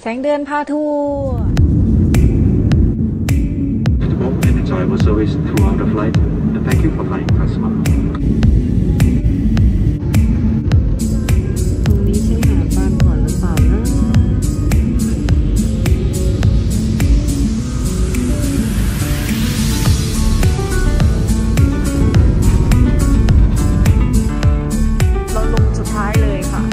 แสงเดือนพาทัวร์ and enjoyable service throughout the flight, and thank you for flying Tasman. ตรงนี้ใช่หาดบ้านก่อนหรือเปล่านะเราลงสุดท้ายเลยค่ะ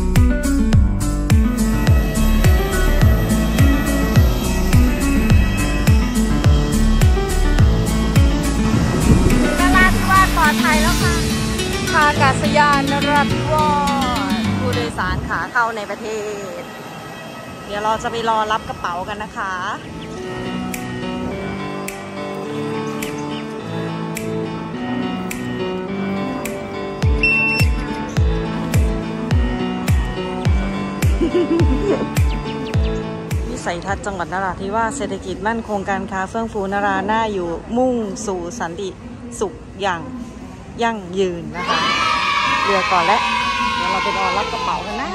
ไทยแล้วค่ะท่าอากาศยานนราธิวาสผู้โดยสารขาเข้าในประเทศเดี๋ยวเราจะไปรอรับกระเป๋ากันนะคะวิสัยทัศน์จังหวัดนราธิวาสเศรษฐกิจมั่นคงการค้าเฟื่องฟูนราหน้าอยู่มุ่งสู่สันติสุขอย่างยั่งยืนนะคะเรือก่อนและเดี๋ยวเราไปรอรับกระเป๋ากันนะ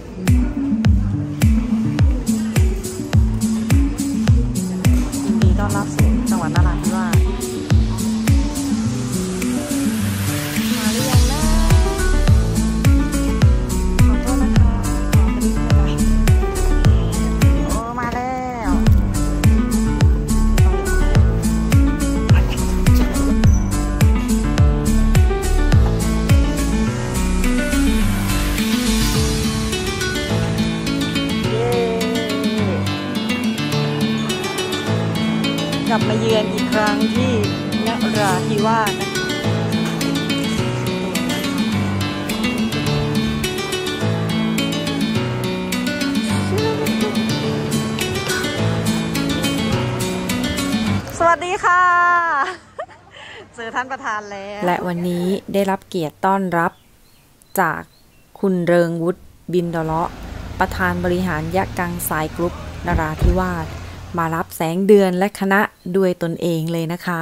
ยินดีต้อนรับสู่จังหวัดนราธิวาสมาหรือยังนะขอโทษนะคะขอไปดูหน่อยโอ้มาแล้วกลับมาเยือนอีกครั้งที่นราธิวาสสวัสดีค่ะเจอท่านประธานแล้วและวันนี้ได้รับเกียรติต้อนรับจากคุณเริงวุฒิบินดอเลาะประธานบริหารยะกังสายกรุ๊ปนราธิวาสมารับแสงเดือนและคณะด้วยตนเองเลยนะคะ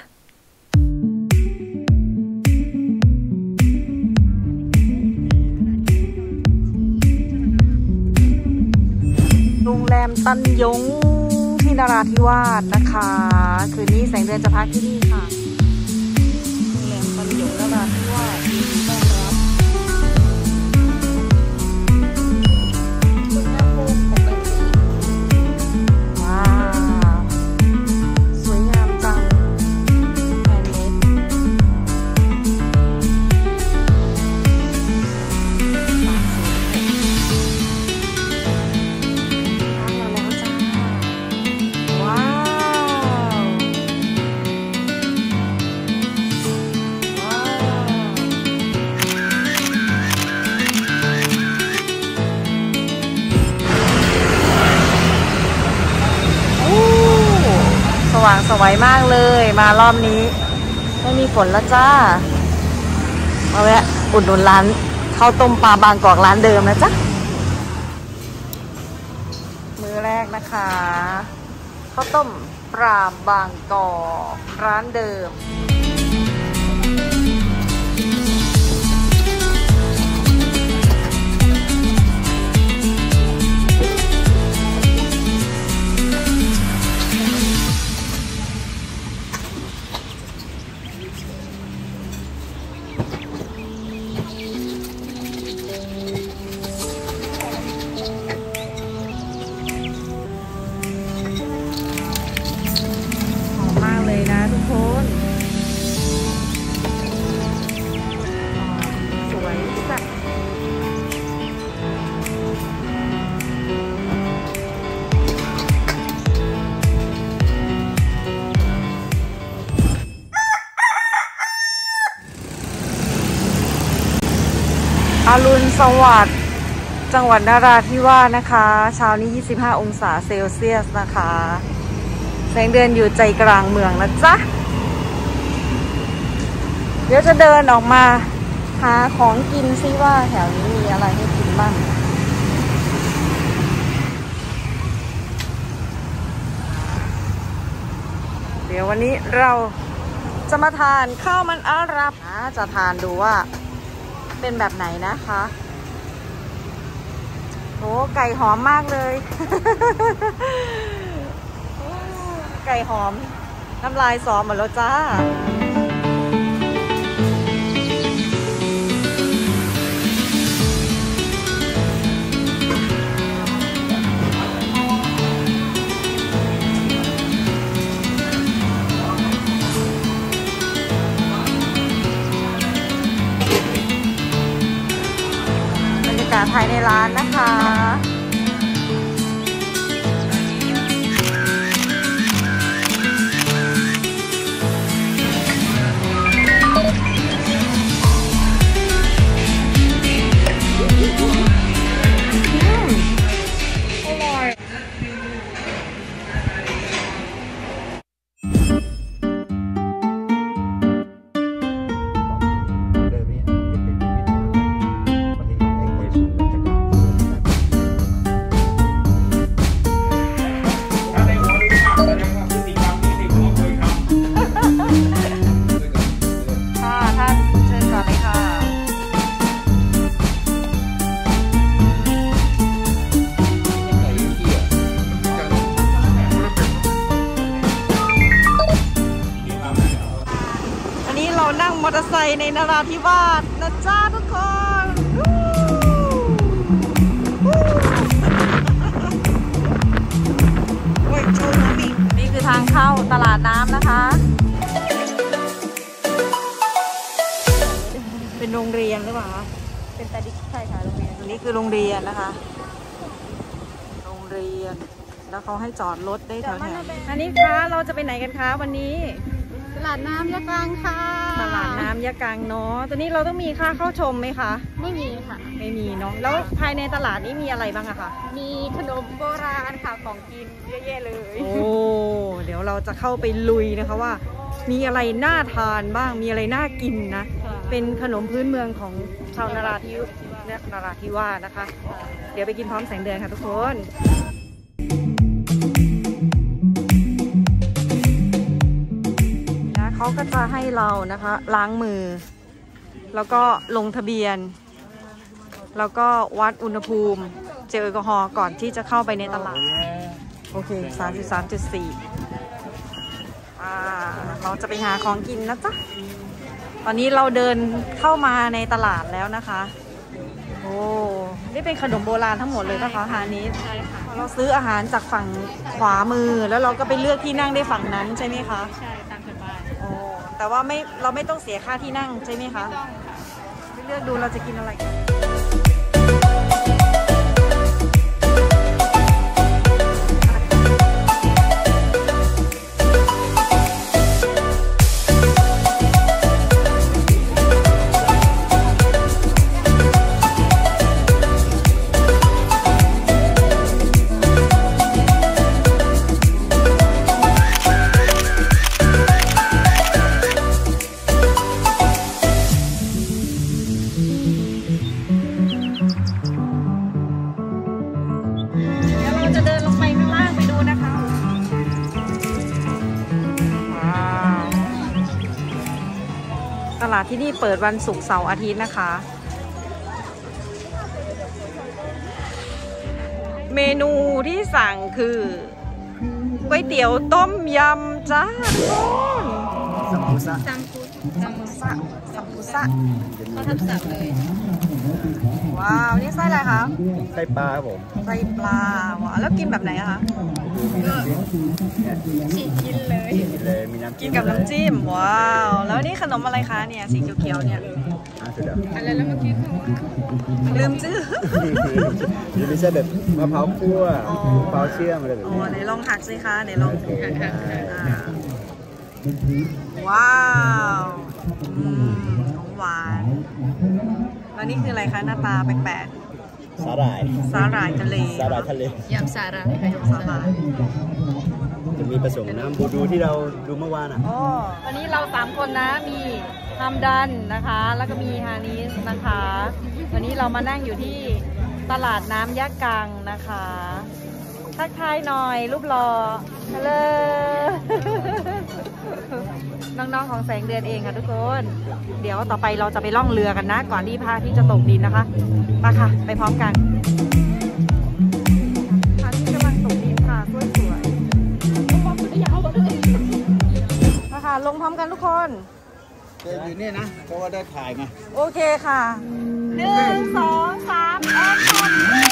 โรงแรมตันยงที่นราธิวาสนะคะคืนนี้แสงเดือนจะพักที่นี่ค่ะโรงแรมตันยงนราธิวาสยินดีต้อนรับสว่างสวยมากเลยมารอบนี้ไม่มีฝนแล้วจ้ามาแวะอุดหนุนร้านข้าวต้มปลาบางกอกร้านเดิมนะจ๊ะมื้อแรกนะคะข้าวต้มปลาบางกอกร้านเดิมอรุณสวัสดิ์จังหวัดนราธิวาสนะคะเช้านี้25องศาเซลเซียสนะคะแสงเดือนอยู่ใจกลางเมืองนะจ๊ะเดี๋ยวจะเดินออกมาหาของกินซิว่าแถวนี้มีอะไรให้กินบ้างเดี๋ยววันนี้เราจะมาทานข้าวมันอาหรับจะทานดูว่าเป็นแบบไหนนะคะโอ้ไก่หอมมากเลย ไก่หอมน้ำลายสอหมดแล้วจ้าบรรยากาศภายในร้านนะคะนั่งมอเตอร์ไซค์ในนราธิวาสนะจ้าทุกคนโอ้ยโชว์น้ำอีกนี่คือทางเข้าตลาดน้ำนะคะเป็นโรงเรียนหรือเปล่าเป็นแต่ดิใช่ค่ะโรงเรียนตรงนี้คือโรงเรียนนะคะโรงเรียนแล้วเขาให้จอดรถได้แถวๆอันนี้คะเราจะไปไหนกันคะวันนี้ตลาดน้ำยะกลางค่ะตลาดน้ำยะกลางเนาะตอนนี้เราต้องมีค่าเข้าชมไหมคะไม่มีค่ะไม่มีเนาะแล้วภายในตลาดนี้มีอะไรบ้างอะคะมีขนมโบราณค่ะของกินเยอะแยะเลยโอ้เดี๋ยวเราจะเข้าไปลุยนะคะว่ามีอะไรน่าทานบ้างมีอะไรน่ากินนะเป็นขนมพื้นเมืองของชาวนราธิวาสนะคะเดี๋ยวไปกินพร้อมแสงเดือนค่ะทุกคนเขาก็จะให้เรานะคะล้างมือแล้วก็ลงทะเบียนแล้วก็วัดอุณหภูมิเจลแอลกอฮอล์ก่อนที่จะเข้าไปในตลาดโอเค 33.4 เราจะไปหาของกินนะจ๊ะตอนนี้เราเดินเข้ามาในตลาดแล้วนะคะโอ้นี่เป็นขนมโบราณทั้งหมดเลยนะคะฮานิสใช่ค่ะเราซื้ออาหารจากฝั่งขวามือแล้วเราก็ไปเลือกที่นั่งได้ฝั่งนั้นใช่ไหมคะใช่ตามสบายโอ้แต่ว่าเราไม่ต้องเสียค่าที่นั่งใช่ไหมคะไม่ต้องค่ะไปเลือกดูเราจะกินอะไรตลาดที่นี่เปิดวันศุกร์เสาร์อาทิตย์นะคะเมนูที่สั่งคือก๋วยเตี๋ยวต้มยำจ้าซัมพุซะเขาทำสับเลยว้าวนี่ไส้อะไรคะไส้ปลาครับผมไส้ปลาว้าวแล้วกินแบบไหนอะคะฉีกกินเลยมีน้ำกินกับน้ำจิ้มว้าวแล้วนี่ขนมอะไรคะเนี่ยสีเขียวๆเนี่ยอะไรแล้วเมื่อกี้ลืมชื่อไม่ใช่แบบมะพร้าวคั่วมะพร้าวเชื่อมอะไรแบบนี้ไหนลองหักสิคะไหนลองว้าวของหวานแล้วนี่คืออะไรคะหน้าตาแปลกๆสาหร่ายทะเลยยำสาหร่ายจะมีผสมน้ำบูดูที่เราดูเมื่อวานอ่ะวันนี้เรา3คนนะมีฮัมดันนะคะแล้วก็มีฮานิสนะคะวันนี้เรามานั่งอยู่ที่ตลาดน้ำยะกังนะคะทักทายหน่อยรูปหล่อฮัลโหลน้องๆของแสงเดือนเองค่ะทุกคนเดี๋ยวต่อไปเราจะไปล่องเรือกันนะก่อนที่พระอาทิตย์จะตกดินนะคะมาค่ะไปพร้อมกันนอยู่นี่นะเพราะว่าได้ถ่ายไงโอเคค่ะ1 2 3แอคชั่น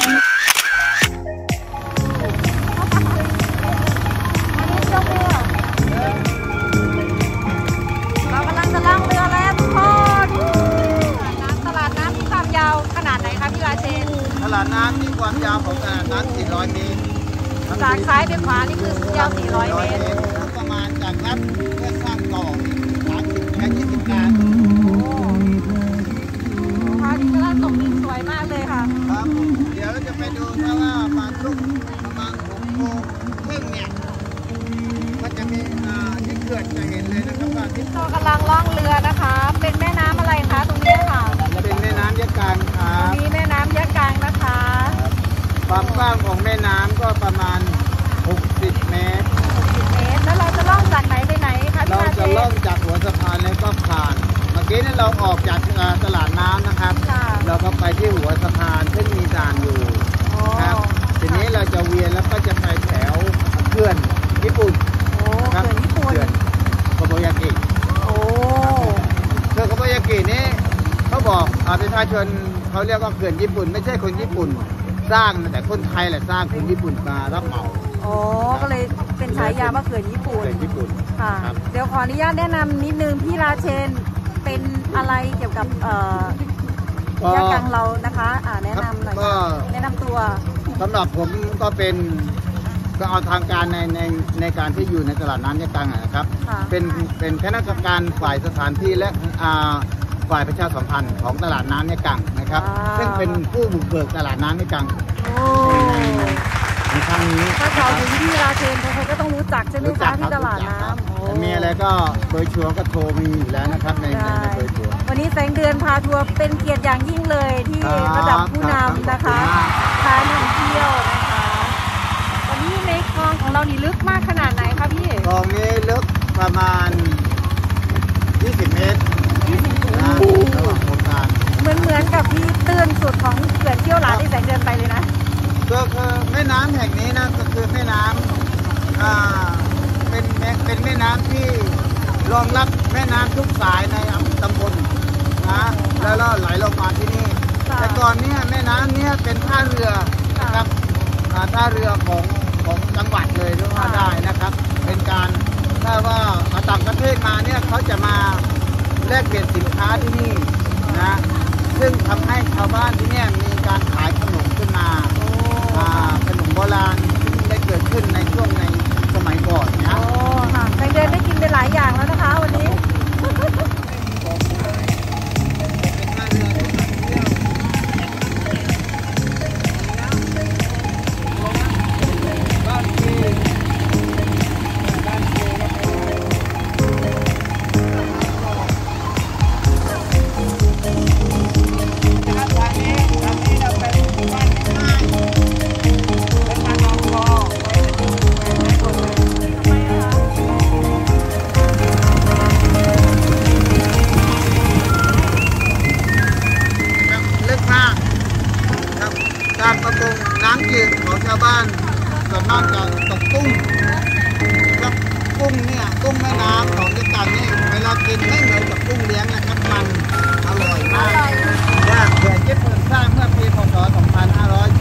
เรากำลังจะล่องเรือแล้วทุกคนตลาดน้ำมีความยาวขนาดไหนคะพี่ราเชนตลาดน้ำมีความยาวของตลาดน้ำ400 เมตรจากซ้ายไปขวานี่คือยาว400 เมตรประมาณจากนั้นเพื่อสร้างต่อ30 แค่20 การพระอาทิตย์กำลังตกดินสวยมากเลยค่ะครับเดี๋ยวเราจะไปดูถ้าว่ามาช่วงประมาณ6 โมงครึ่งเนี่ยมันจะมีที่เขื่อนจะเห็นเลยนะครับว่าที่เรากำลังล่องเรือนะคะเป็นแม่น้ำอะไรคะตรงนี้ค่ะเป็นแม่น้ำยะกังครับมีแม่น้ำยะกังนะคะความกว้างของแม่น้ำก็ประมาณ60 เมตรแล้วเราจะล่องจากไหนไปไหนคะเราจะล่องจากหัวสะพานแล้วก็ผ่านเมื่อกี้นี่เราออกจากตลาดน้ำนะครับเราก็ไปที่หัวสะพานซึ่งมีด่านอยู่ครับทีนี้เราจะเวียนแล้วก็จะไปแถวเขื่อนญี่ปุ่นครับเขื่อนญี่ปุ่นโคโบยากิเขื่อนโคโบยากินี้เขาบอกประชาชนเขาเรียกว่าเขื่อนญี่ปุ่นไม่ใช่คนญี่ปุ่นสร้างแต่คนไทยแหละสร้างคนญี่ปุ่นมารับเหมาก็เลยเป็นฉายาว่าเขื่อนญี่ปุ่นค่ะเดี๋ยวขออนุญาตแนะนำนิดนึงพี่ราเชนเป็นอะไรเกี่ยวกับยะกังเรานะคะแนะนำหน่อยแนะนำตัวสำหรับผมก็เป็นก็เอาทางการในการที่อยู่ในตลาดน้ำยะกังนะครับเป็นคณะกรรมการฝ่ายสถานที่และฝ่ายประชาสัมพันธ์ของตลาดน้ำยะกังนะครับซึ่งเป็นผู้บุกเบิกตลาดน้ำยะกังในครั้งนี้ถ้าเขาถึงที่ราเชนเขาก็ต้องรู้จักใช่ไหมคะที่ตลาดน้ำมีอะไรก็เบอร์ชัวร์ก็โทรมีอยู่แล้วนะครับในเบอร์ชัวร์วันนี้แสงเดือนพาทัวร์เป็นเกียรติอย่างยิ่งเลยที่ระดับผู้นำนะคะพานำเที่ยวนะคะวันนี้ในคลองของเรานี่ลึกมากขนาดไหนคะพี่คลองนี้ลึกประมาณ20 เมตรระหว่างโครงการเหมือนกับที่ตื้นสุดของเขื่อนเชี่ยวหลาที่แสงเดือนไปเลยนะก็คือแม่น้ำแห่งนี้นะก็คือแม่น้ำเป็นแม่น้ำที่รองรับแม่น้ำทุกสายในตำบลนะแล้วไหลลงมาที่นี่แต่ก่อนเนี้ยแม่น้ำเนี้ยเป็นท่าเรือนะครับท่าเรือของจังหวัดเลยก็ว่าได้นะครับเป็นการถ้าว่าต่างประเทศมาเนี่ยเขาจะมาแลกเปลี่ยนสินค้าที่นี่นะซึ่งทำให้ชาวบ้านที่นี่มีการขายขนมขึ้นมาขนมโบราณได้เกิดขึ้นในช่วงในสมัยก่อนนะค่ะแสงเดือนได้กินไปหลายอย่างแล้วนะคะวันนี้การประมงน้ำจืดของชาวบ้านส่วนมากจะตกกุ้งกับกุ้งเนี่ยกุ้งแม่น้ำของยะกังนี่เวลากินไม่เหมือนกับกุ้งเลี้ยงนะครับมันอร่อยมากเขื่อนญี่ปุ่นสร้างเมื่อปีพ.ศ. 2525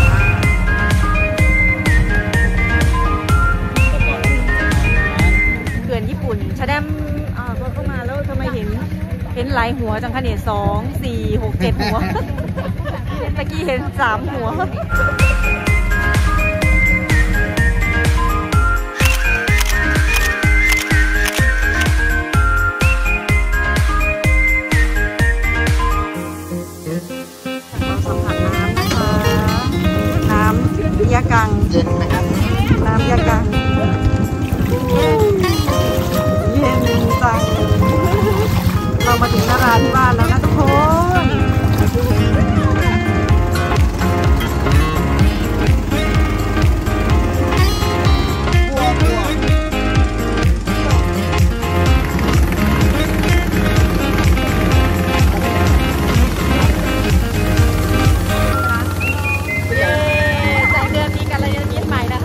เขื่อนญี่ปุ่นชะแดมก็เข้ามาแล้วทำไมเห็นหลายหัวจังคะเนี่ย2 4 6 7 หัวเมื่อกี้เห็น3 หัวยะกังเย็นไหมครับน้ำยะกังเย็นจังเรามาถึงนราธิวาสแล้วนะทุกคน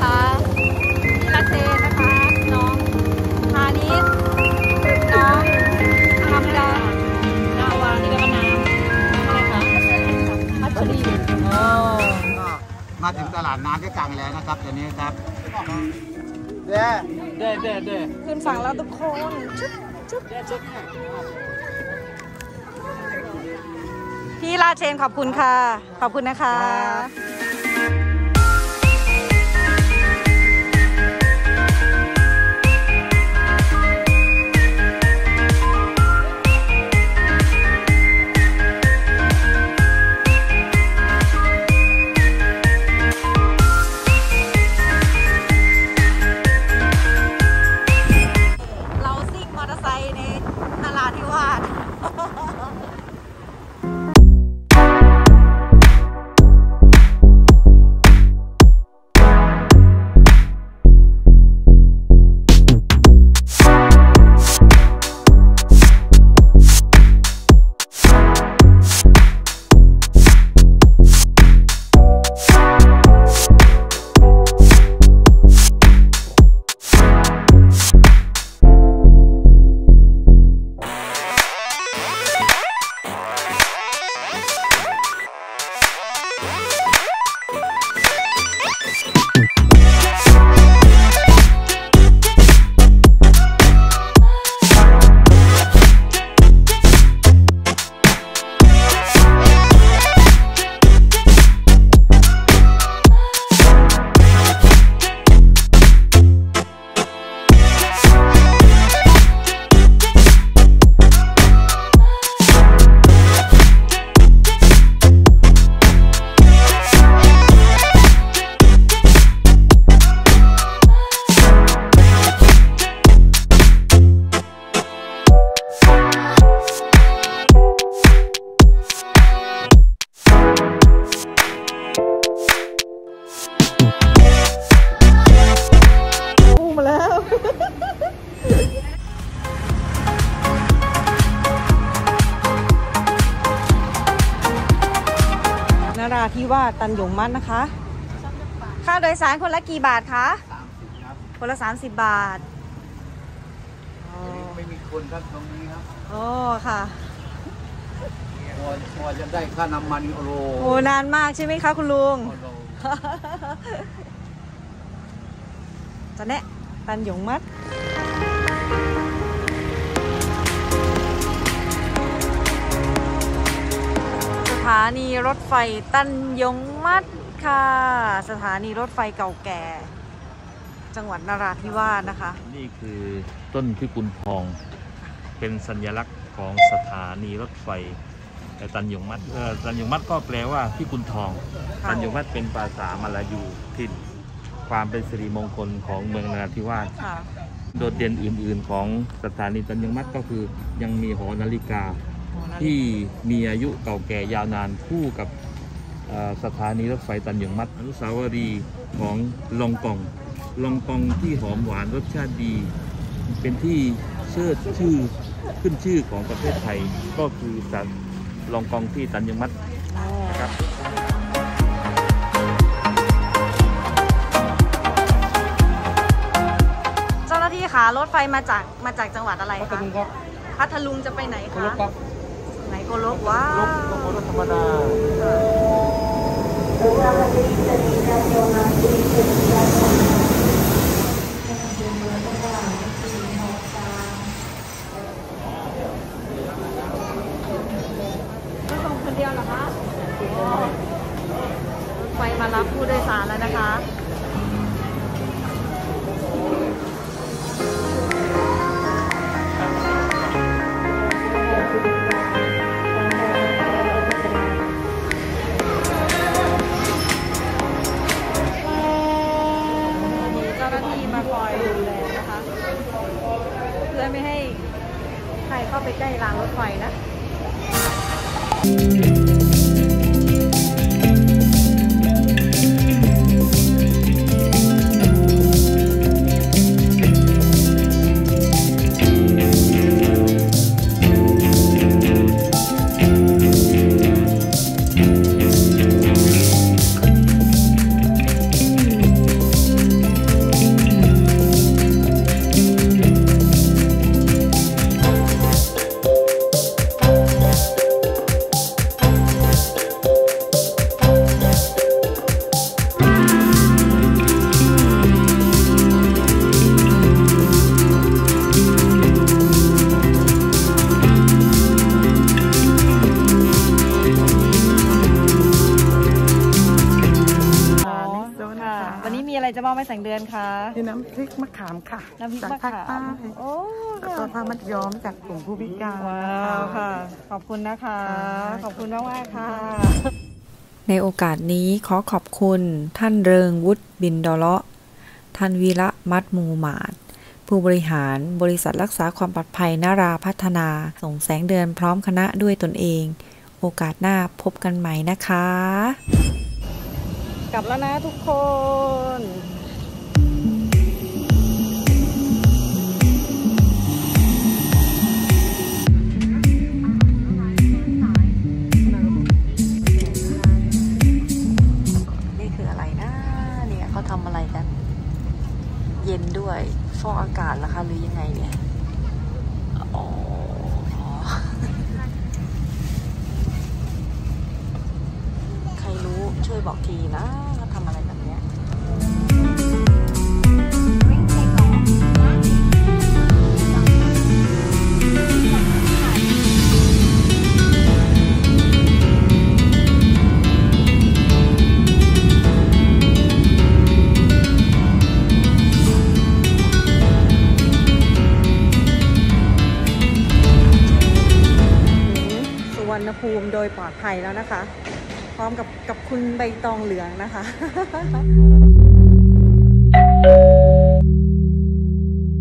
น้องนะครับตัวนี้ครับเด้ขึ้นฝั่งแล้วทุกคนพี่ลาเชนขอบคุณค่ะขอบคุณนะคะนราธิวาสตันหยงมัดนะคะ ค่าโดยสารคนละกี่บาทคะคนละ30 บาทไม่มีคนครับตรงนี้ครับโอ้ค่ะพอจะได้ค่าน้ำมันโอ้นานมากใช่ไหมคะคุณลุงจะแนะตันหยงมัดสถานีรถไฟตันหยงมัดค่ะสถานีรถไฟเก่าแก่จังหวัดนราธิวาสนะคะนี่คือต้นพิกุลทองเป็นสัญลักษณ์ของสถานีรถไฟตันหยงมัดตันหยงมัดก็แปลว่าพิกุลทองตันหยงมัดเป็นภาษามลายูที่ความเป็นสิริมงคลของเมืองนราธิวาสโดดเด่นอื่นๆของสถานีตันหยงมัดก็คือยังมีหอนาฬิกาที่มีอายุเก่าแก่ยาวนานคู่กับสถานีรถไฟตันหยงมัดอนุสาวรีย์ของลองกองที่หอมหวานรสชาติดีเป็นที่เชิดชื่อขึ้นชื่อของประเทศไทยก็คือลองกองที่ตันหยงมัดนะครับเจ้าหน้าที่ขารถไฟมาจากจังหวัดอะไรคะพัทลุงจะไปไหนคะไหนโกลกว้าวรถธรรมดาส่งคนเดียวเหรอคะรถไฟมารับผู้โดยสารแล้วนะคะเพื่อไม่ให้ใครเข้าไปใกล้รางรถไฟนะมอบให้แสงเดือนคะนี่น้ำพริกมะขามค่ะน้ำพริกมะจากภาคขามใต้โอ้แล้วก็ผ้ามัดย้อมจากกลุ่มผู้พิการว้าวค่ะ ขอบคุณนะคะ ขอบคุณมากๆค่ะในโอกาสนี้ขอขอบคุณท่านเริงวุฒิบินดอเลาะท่านวีระมัดมูหมาดผู้บริหารบริษัทรักษาความปลอดภัยนาราพัฒนาส่งแสงเดือนพร้อมคณะด้วยตนเอง โอกาสหน้าพบกันใหม่นะคะกลับแล้วนะทุกคน นี่คืออะไรนะเนี่ยเขาทำอะไรกัน เย็นด้วยฟอกอากาศเหรอคะหรือยังไงเนี่ยอ๋อ ใครรู้ช่วยบอกทีนะเขาทำอะไรแบบเนี้ยสุวรรณภูมิโดยปลอดภัยแล้วนะคะ พร้อมกับคุณใบตองเหลืองนะคะ